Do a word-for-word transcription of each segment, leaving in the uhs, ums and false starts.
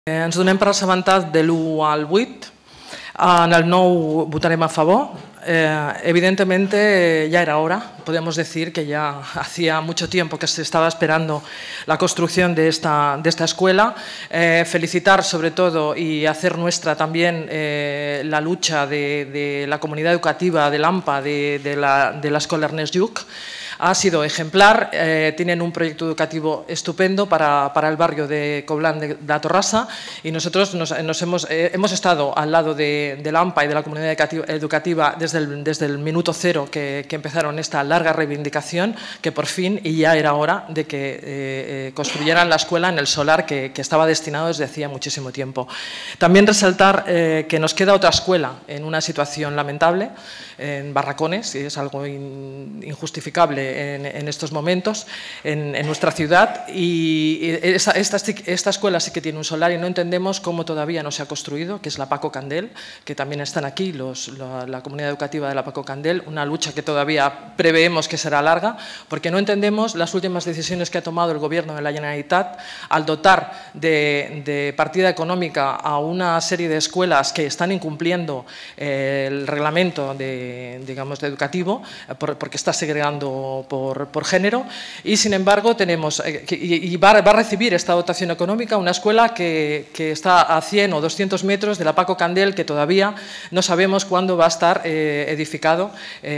Ens donem per assabentat de l'u al vuit. En el nou votarem a favor. Eh, evidentemente ya era hora, podemos decir que ya hacía mucho tiempo que se estaba esperando la construcción de esta, de esta escuela. Eh, felicitar sobre todo y hacer nuestra también eh, la lucha de, de la comunidad educativa del AMPA, de, de, la, de la Escuela Ernest Lluch. Ha sido ejemplar, eh, tienen un proyecto educativo estupendo para, para el barrio de Coblán de, de la Torrassa y nosotros nos, nos hemos, eh, hemos estado al lado de, de la AMPA y de la comunidad educativa desde el, desde el minuto cero que, que empezaron esta larga reivindicación, que por fin y ya era hora de que eh, eh, construyeran la escuela en el solar que, que estaba destinado desde hacía muchísimo tiempo. También resaltar eh, que nos queda otra escuela en una situación lamentable, en barracones, y es algo in, injustificable En, en estos momentos en, en nuestra ciudad, y esta, esta, esta escuela sí que tiene un solar y no entendemos cómo todavía no se ha construido, que es la Paco Candel, que también están aquí los, la, la comunidad educativa de la Paco Candel, una lucha que todavía preveemos que será larga, porque no entendemos las últimas decisiones que ha tomado el Gobierno de la Generalitat al dotar de, de partida económica a una serie de escuelas que están incumpliendo eh, el reglamento de, digamos, de educativo, por, porque está segregando Por, por género, y sin embargo tenemos eh, que, y, y va, va a recibir esta dotación económica una escuela que, que está a cien o doscientos metros de la Paco Candel, que todavía no sabemos cuándo va a estar eh, edificado,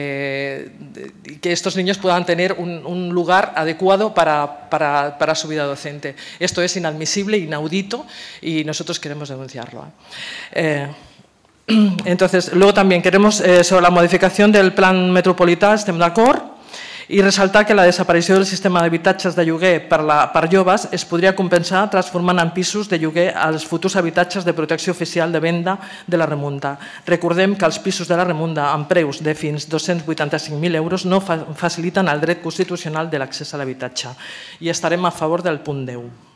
eh, y que estos niños puedan tener un, un lugar adecuado para, para, para su vida docente. Esto es inadmisible, inaudito, y nosotros queremos denunciarlo. Eh, entonces, luego también queremos, eh, sobre la modificación del Plan Metropolità, estem d'acord, i ressaltar que la desaparició del sistema d'habitatges de lloguer per, la, per joves es podria compensar transformant en pisos de lloguer els futurs habitatges de protecció oficial de venda de la Remunta. Recordem que els pisos de la Remunta amb preus de fins dos-cents vuitanta-cinc mil euros no fa, faciliten el dret constitucional de l'accés a l'habitatge, i estarem a favor del punt deu.